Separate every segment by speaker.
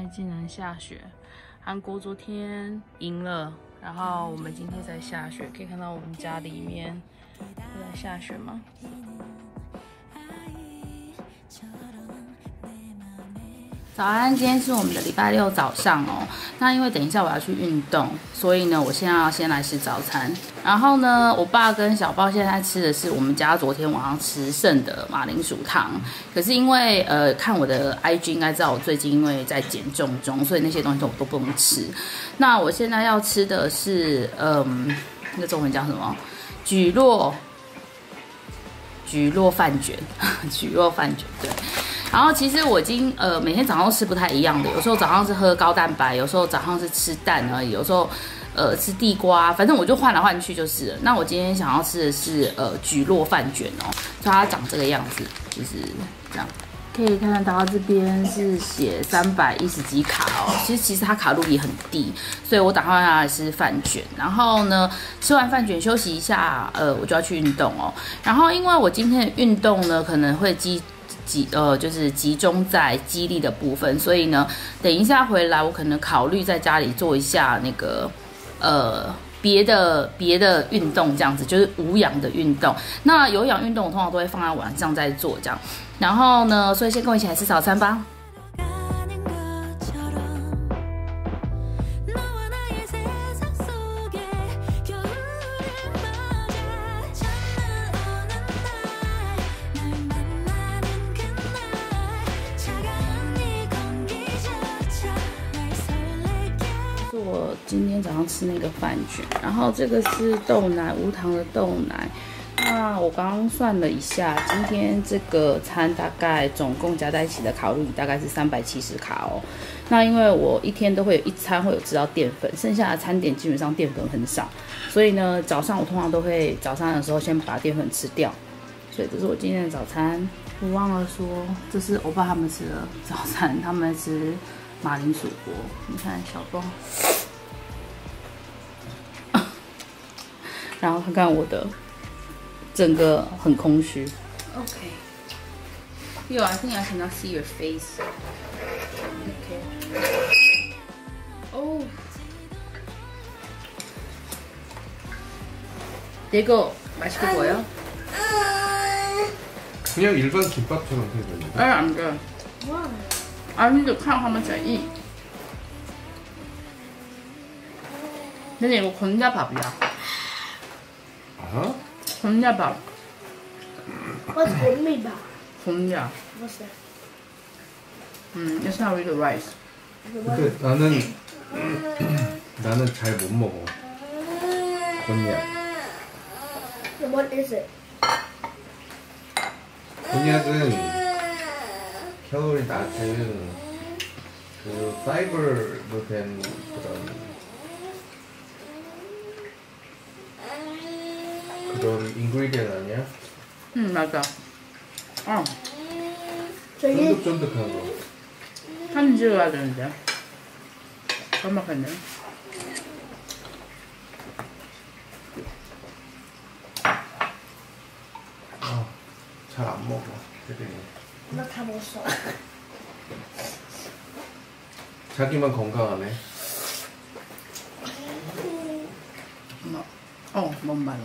Speaker 1: 竟然下雪，韩国昨天赢了，然后我们今天在下雪，可以看到我们家里面在下雪吗？早安，今天是我们的礼拜六早上哦。那因为等一下我要去运动，所以呢，我现在要先来吃早餐。然后呢，我爸跟小豹现在吃的是我们家昨天晚上吃剩的马铃薯汤。可是因为看我的 IG 应该知道我最近因为在减重中，所以那些东西我都不能吃。那我现在要吃的是那个中文叫什么？蒟蒻饭卷，蒟蒻饭卷对。然后其实我已经每天早上吃不太一样的，有时候早上是喝高蛋白，有时候早上是吃蛋而已，有时候吃地瓜，反正我就换来换去就是了。那我今天想要吃的是蒟蒻饭卷哦，就它长这个样子，就是这样。可以看到这边是写310几卡哦，其实它卡路里很低，所以我打算要来吃饭卷。然后呢，吃完饭卷休息一下，我就要去运动哦。然后因为我今天的运动呢，可能会就是集中在肌力的部分，所以呢，等一下回来我可能考虑在家里做一下那个别的运动，这样子就是无氧的运动。那有氧运动我通常都会放在晚上再做这样。然后呢，所以先跟我一起来吃早餐吧。我今天早上吃那个饭卷，然后这个是豆奶，无糖的豆奶。那我刚刚算了一下，今天这个餐大概总共加在一起的卡路里大概是370卡哦。那因为我一天都会有一餐会有吃到淀粉，剩下的餐点基本上淀粉很少，所以呢早上我通常都会早上的时候先把淀粉吃掉。所以这是我今天的早餐。我忘了说，这是我爸他们吃的早餐，他们吃马铃薯锅。你看小包。然后看看我的，整个很空虚。Okay. Yo, I think I cannot see your face. Okay. Oh. 이거 맛있게 보여?
Speaker 2: 그냥 일반 김밥처럼 생겼는데.
Speaker 1: 안 돼. 아니, 你看他们整意。 근데 이거 곤자밥이야.
Speaker 2: 아?
Speaker 1: 곤자밥.
Speaker 3: What's 곤미밥?
Speaker 1: 곤자.
Speaker 3: What's that?
Speaker 1: It's not really rice.
Speaker 2: 근데 나는 잘 못 먹어. 곤약.
Speaker 3: What is it?
Speaker 2: 곤약은 칼로리 낮은 그 파이버로 된 그런 인그리디언트 아니야?
Speaker 1: 맞아.
Speaker 3: 저기
Speaker 2: 쫀득쫀득한 거.
Speaker 1: 사진 찍어야 되는데. 깜빡했네.
Speaker 2: 잘 안 먹어. 되게.
Speaker 3: 나 다 먹었어.
Speaker 2: 자기만 건강하네.
Speaker 1: 뭔 말로?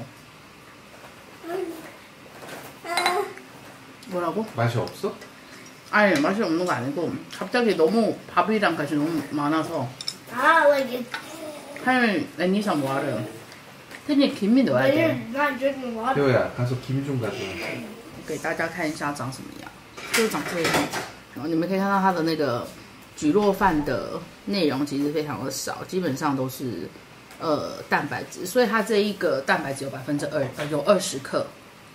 Speaker 1: 뭐라고?
Speaker 2: 맛이 없어?
Speaker 1: 아니 맛이 없는 거 아니고 갑자기 너무 밥이랑 같이 너무 많아서
Speaker 3: Ah, like it.
Speaker 1: 하영이 애니상 뭐하래요? 태니 김이 넣어야
Speaker 3: But
Speaker 1: 돼.
Speaker 3: you're not drinking water.
Speaker 2: 태호야 가서 김 좀 가져와.
Speaker 1: 给大家看一下长什么样，就长这个样子。然后你们可以看到它的那个蒟蒻饭的内容其实非常的少，基本上都是蛋白质，所以它这一个蛋白质有2%，有20克。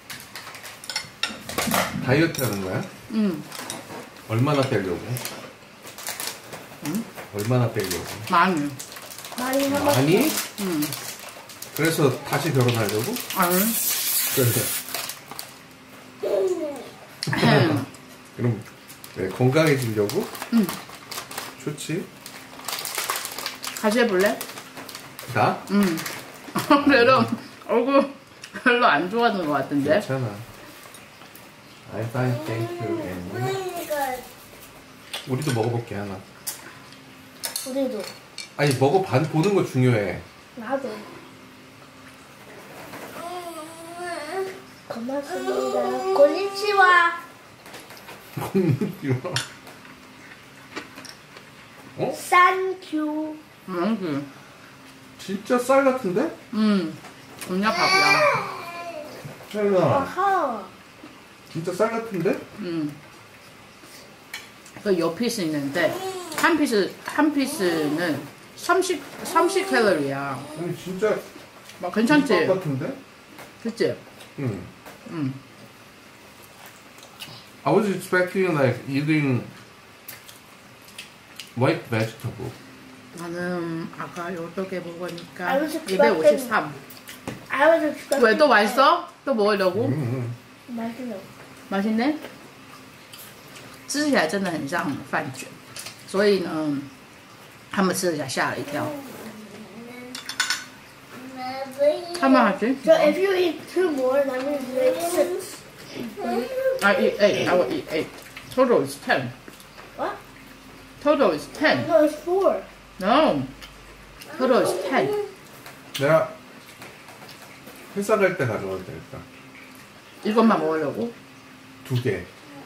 Speaker 2: 다이어트 하는 거야? 얼마나 빼려고? 얼마나 빼려고?
Speaker 1: 많이.
Speaker 2: 많이? 그래서 다시 결혼하려고?
Speaker 1: 아니.
Speaker 2: 그럼 네, 건강해지려고? 좋지.
Speaker 1: 같이 해볼래?
Speaker 2: 나?
Speaker 1: 그래도 얼굴 별로 안 좋아하는 것 같은데?
Speaker 2: 괜찮아. I'm fine, thank you. And you? 우리도 먹어볼게 하나.
Speaker 3: 우리도.
Speaker 2: 아니 먹어 보는 거 중요해.
Speaker 3: 나도. 고맙습니다. 곤니치와.
Speaker 2: 어?
Speaker 3: 땡큐.
Speaker 2: 진짜 쌀 같은데?
Speaker 1: 그냥 밥이야.
Speaker 2: 쌀나.
Speaker 3: 아하.
Speaker 2: 진짜 쌀 같은데?
Speaker 1: 그 옆피스 있는데 한 피스는 30 칼로리야.
Speaker 2: 아니 진짜
Speaker 1: 막 괜찮지?
Speaker 2: 쌀 같은데?
Speaker 1: 그치?
Speaker 2: I was expecting like eating white vegetable.
Speaker 1: 나는 아까 요렇게 먹으니까
Speaker 3: I was
Speaker 1: 253.
Speaker 3: I was expecting.
Speaker 1: 왜 또 맛있어? 또 먹으려고?
Speaker 3: 맛있어.
Speaker 1: 맛있네? 吃起来真的很像饭卷，所以呢，他们吃了吓了一跳。他们还真
Speaker 3: So if you eat 2 more, that means you ate 6.
Speaker 1: I eat 8. I will eat 8. Total is 10.
Speaker 3: What?
Speaker 1: Total is 10.
Speaker 3: No, it's 4.
Speaker 1: No. Total is 10.
Speaker 2: 내가 회사 갈 때 가져가도 되겠다.
Speaker 1: 이것만 먹으려고?
Speaker 2: 2개.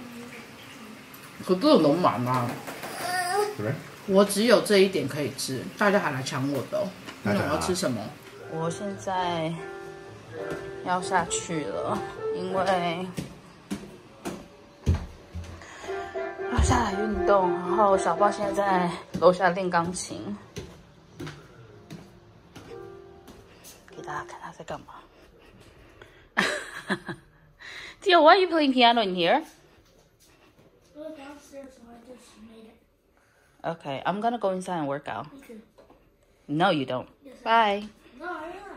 Speaker 1: 그것도 너무 많아.
Speaker 2: 그래?
Speaker 1: 我只有这一点可以吃，大家还来抢我的哦。那我要吃什么？我现在要下去了，因为要下来运动。然后小豹现在在楼下练钢琴，给大家看他在干嘛。Theo, why are you playing piano in here?
Speaker 3: Downstairs, so I just made it.
Speaker 1: Okay, I'm gonna go inside and work out.
Speaker 3: Okay.
Speaker 1: No, you don't.
Speaker 3: Yes,
Speaker 1: Bye.
Speaker 3: No, I am.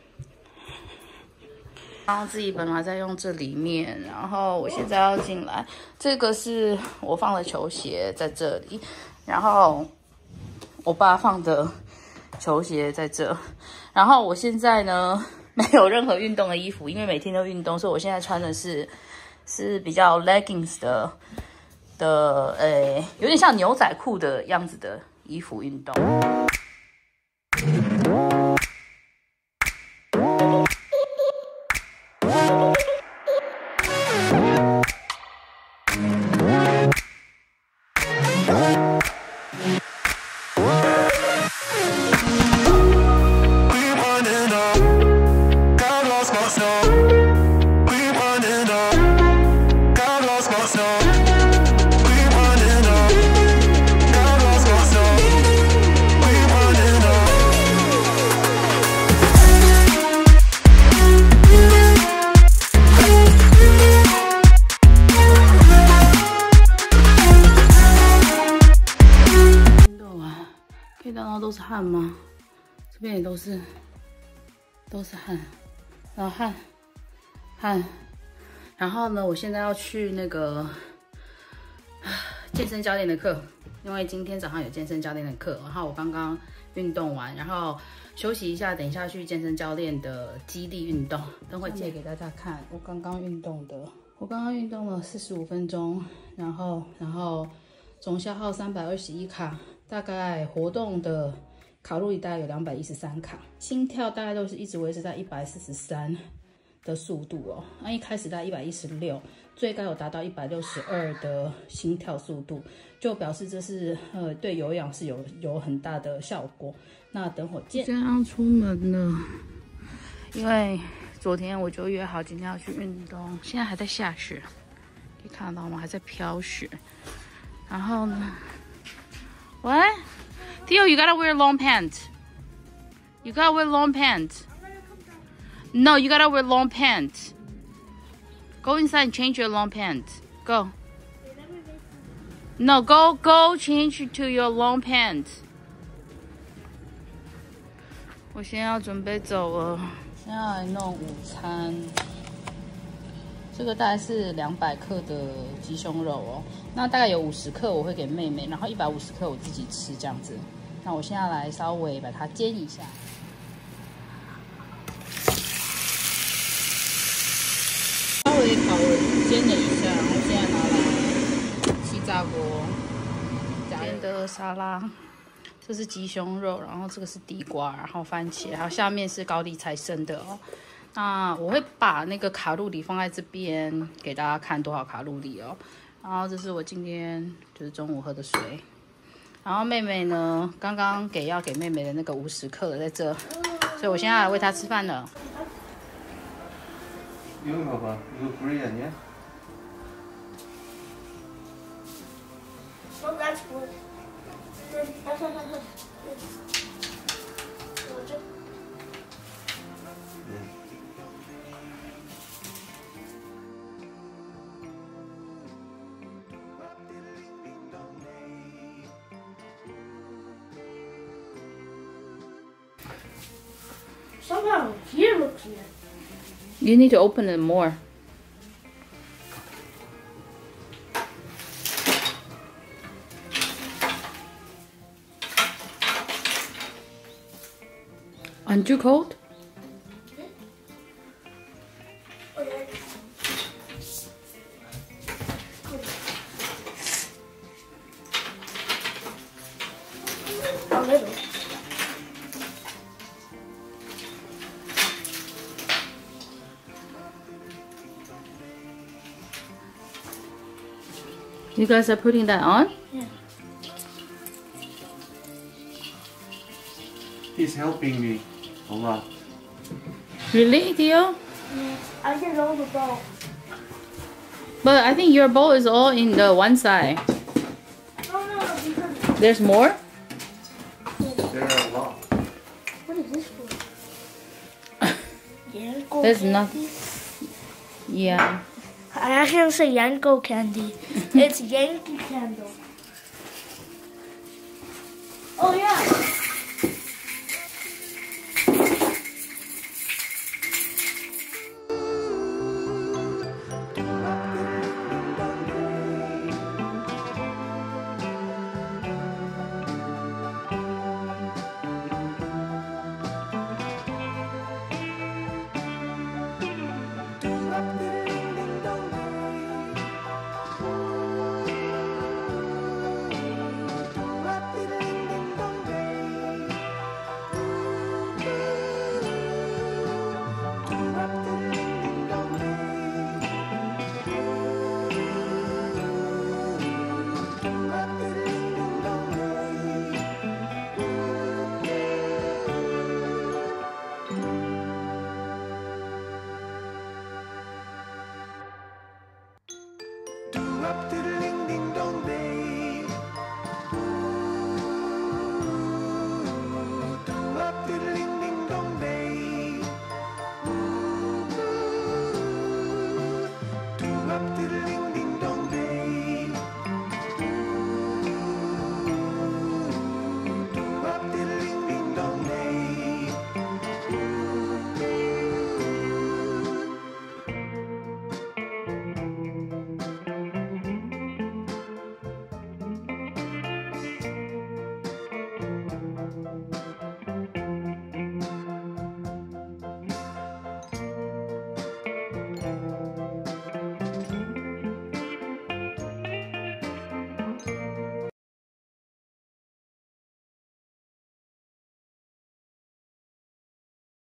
Speaker 1: 然后自己本来在用这里面，然后我现在要进来。这个是我放的球鞋在这里，然后我爸放的球鞋在这。然后我现在呢没有任何运动的衣服，因为每天都运动，所以我现在穿的是比较 leggings 的有点像牛仔裤的样子的衣服运动。都是汗吗？这边也都是汗，然后汗，然后呢，我现在要去那个健身教练的课，因为今天早上有健身教练的课，然后我刚刚运动完，然后休息一下，等一下去健身教练的肌力运动，等会借给大家看我刚刚运动的。我刚刚运动了45分钟，然后总消耗321卡。大概活动的卡路里大概有213卡，心跳大概都是一直维持在143的速度哦。那一开始在116，最高有达到162的心跳速度，就表示这是对有氧是有很大的效果。那等会见。现在要出门了，因为昨天我就约好今天要去运动，现在还在下雪，可以看得到吗？还在飘雪。然后呢？ What? Theo, you gotta wear long pants. You gotta wear long pants. No, you gotta wear long pants. Go inside and change your long pants. Go. No, go change to your long pants. 我现在要准备走了，现在来弄午餐。这个大概是200克的鸡胸肉哦，那大概有50克我会给妹妹，然后150克我自己吃这样子。那我现在来稍微把它煎一下，稍微煎了一下，然后现在拿来气炸锅。今天的沙拉， 这是鸡胸肉，然后这个是地瓜，然后番茄，还有下面是高丽菜生的哦。那我会把那个卡路里放在这边给大家看多少卡路里哦。然后这是我今天就是中午喝的水。然后妹妹呢，刚刚要给妹妹的那个50克的在这，所以我现在来喂她吃饭了。
Speaker 2: You Papa, you Korean, yeah?
Speaker 3: Oh, that's good. Somehow here looks weird.
Speaker 1: You need to open it more. Aren't you cold?
Speaker 3: Oh, yeah. A little.
Speaker 1: You guys are putting that on?
Speaker 3: Yeah.
Speaker 2: He's helping me a lot.
Speaker 1: Really, Theo?
Speaker 3: Yeah. I can roll the ball.
Speaker 1: But I think your bowl is all in the one side.
Speaker 3: No, because
Speaker 1: There's more?
Speaker 2: There are a lot.
Speaker 3: what is this for? Yanko
Speaker 1: There's
Speaker 3: candy?
Speaker 1: nothing. Yeah.
Speaker 3: I actually say Yanko candy. It's Yankee candle. Oh yeah.
Speaker 4: Do